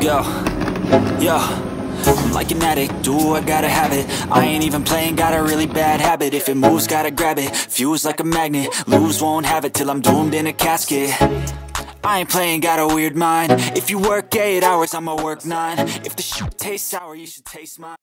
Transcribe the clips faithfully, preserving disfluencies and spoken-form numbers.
Yo, yo, I'm like an addict, do I gotta have it. I ain't even playing, got a really bad habit. If it moves, gotta grab it, fuse like a magnet. Lose, won't have it till I'm doomed in a casket. I ain't playing, got a weird mind. If you work eight hours, I'ma work nine. If the shit tastes sour, you should taste mine.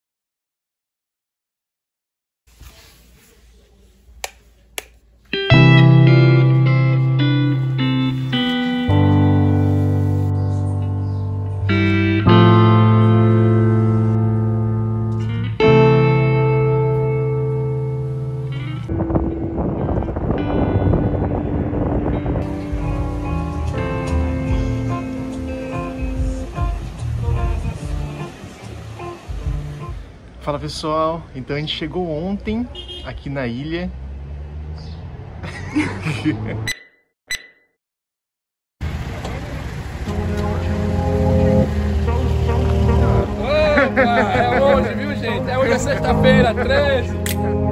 Fala pessoal, então a gente chegou ontem aqui na ilha. Opa, é hoje, viu gente? É hoje, é sexta-feira, treze.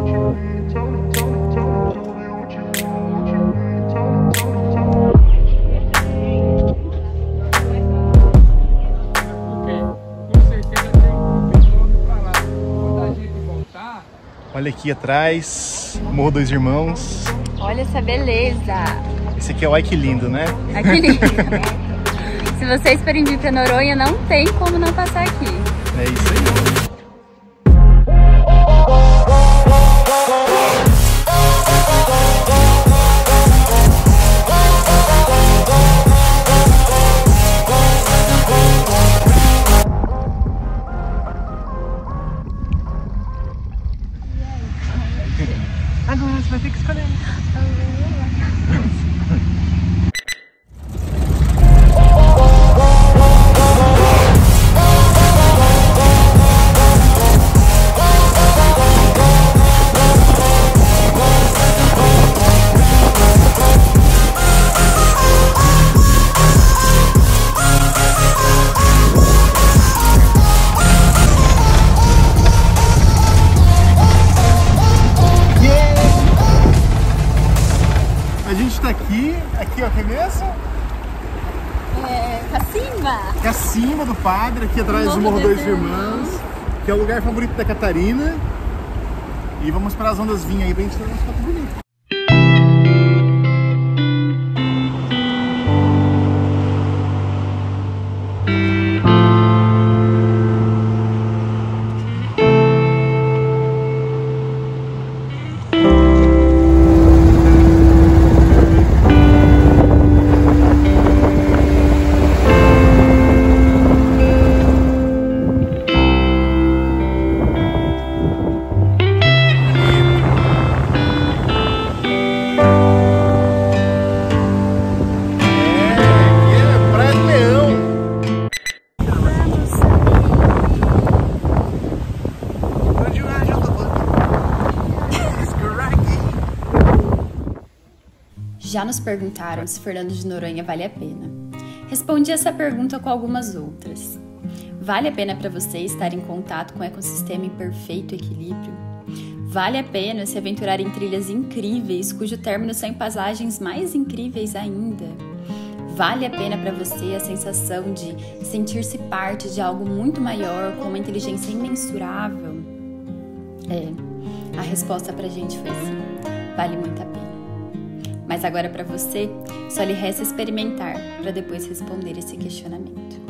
Olha aqui atrás, Morro Dois Irmãos. Olha essa beleza! Esse aqui é o Ai Que Lindo, né? Ai que lindo! Se vocês forem vir pra Noronha, não tem como não passar aqui. É isso aí. Agora você vai ter que escolher. A gente tá aqui, aqui ó, que é mesmo? É, Cacimba! Cacimba do Padre, aqui atrás do Morro Dois Irmãos, que é o lugar favorito da Catarina. E vamos para as ondas vinhas aí pra gente ter umas fotos bonitas. Já nos perguntaram se Fernando de Noronha vale a pena. Respondi essa pergunta com algumas outras. Vale a pena para você estar em contato com o ecossistema em perfeito equilíbrio? Vale a pena se aventurar em trilhas incríveis, cujo término são em paisagens mais incríveis ainda? Vale a pena para você a sensação de sentir-se parte de algo muito maior, com uma inteligência imensurável? É, a resposta pra gente foi sim. Vale muito a pena. Mas agora para você, só lhe resta experimentar para depois responder esse questionamento.